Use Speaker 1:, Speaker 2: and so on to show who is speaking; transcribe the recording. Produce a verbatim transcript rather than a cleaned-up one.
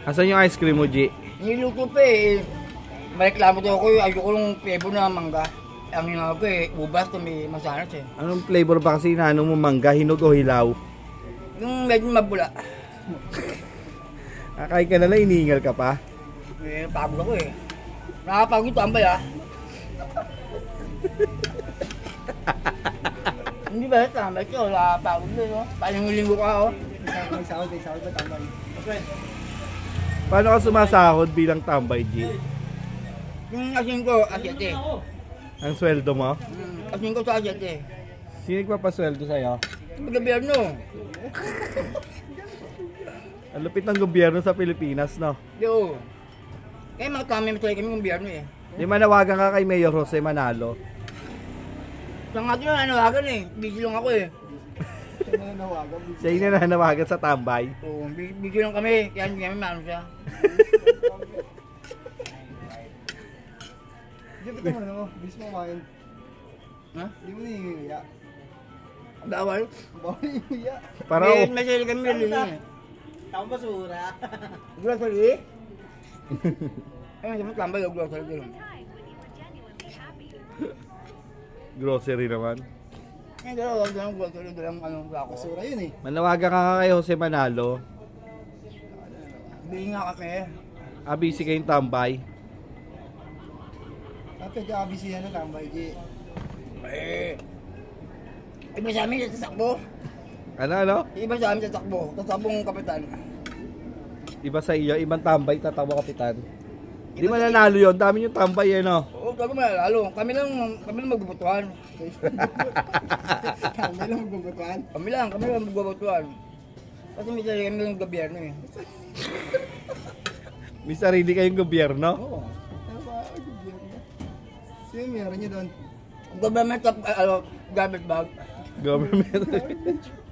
Speaker 1: Asan yung ice cream mo, G?
Speaker 2: Niluto pa eh. Mareklamo daw ako, ayoko yung flavor na mangga. Ang hinanap ko eh, ubas to may masanas eh.
Speaker 1: Anong flavor ba kasi inaano mo, mangga, hinog o hilaw?
Speaker 2: Yung medyo mabula.
Speaker 1: Kakain ka na lang, inihingal ka pa?
Speaker 2: Eh, pagod ako eh. Nakapagod tambay ah. Hindi ba tambay ko? Nakapagod din no? Parang linggo ka oh.
Speaker 3: May sahod, may sahod ba tambay? Okay.
Speaker 1: Paano ka sumasahod bilang tambay, G?
Speaker 2: Yung asin ko, asyete.
Speaker 1: Ang sweldo mo?
Speaker 2: Hmm, asin ko sa asyete.
Speaker 1: Sino nagpapasweldo sa'yo?
Speaker 2: Sa gobyerno.
Speaker 1: Ang lupit ng gobyerno sa Pilipinas, no?
Speaker 2: Yo. Eh, mga kami matay kami ng gobyerno eh.
Speaker 1: Di manawagan ka kay Mayor Jose Manalo.
Speaker 2: Sa nga doon, nanawagan eh. Busy lang ako eh.
Speaker 3: Siya na nawagan.
Speaker 1: Siya yung nananawagan sa tambay.
Speaker 2: Oo, bu- busy lang kami. Kaya hindi kami maano siya.
Speaker 3: Hindi ba ito mo ano? Bilis mo kumain.
Speaker 2: Ha?
Speaker 3: Hindi mo nangingiya.
Speaker 2: Bawal.
Speaker 3: Bawal nangingiya.
Speaker 1: Para
Speaker 2: Eh, may sarili kami nilili eh.
Speaker 3: Tama basura.
Speaker 2: Grocery? Eh, may sabi tambay o grocery din.
Speaker 1: grocery naman.
Speaker 2: Eh, dalawa, dalawang grocery, dalawang ano, ako.
Speaker 3: Basura yun eh.
Speaker 1: Manawagan ka nga kay Jose Manalo.
Speaker 2: Busy nga kami eh.
Speaker 1: Ah, busy kayong tambay.
Speaker 3: Ah, pagka-abisihan na tambay, G.
Speaker 2: Eh, iba sa amin sa takbo.
Speaker 1: Ano, ano?
Speaker 2: Iba sa amin sa takbo. Tatakbong kapitan.
Speaker 1: Iba sa iyo, ibang tambay, tatawa kapitan. Di mananalo yun, dami yung tambay eh, no?
Speaker 2: Oo, tago malalo. Kami lang, kami lang magbubutuhan.
Speaker 3: Tambay lang magbubutuhan.
Speaker 2: Kami lang, kami lang magbubutuhan. Kasi may sarili kami ng gobyerno eh.
Speaker 1: May sarili kayong gobyerno.
Speaker 3: Oo. Tama, gobyerno. Sino meron niyo doon?
Speaker 2: Government of, uh, ano, garbage bag.
Speaker 1: Government.